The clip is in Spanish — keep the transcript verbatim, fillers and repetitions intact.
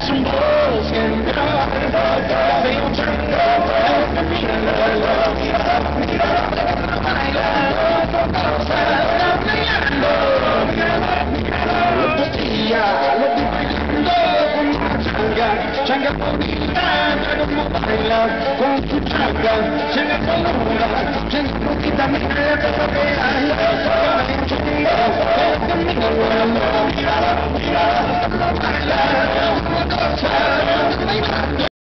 un bosque en calma, de un chango, changa bonita, pero como baila con tu changa, changa colura, changa bonita, mira, pero que baila,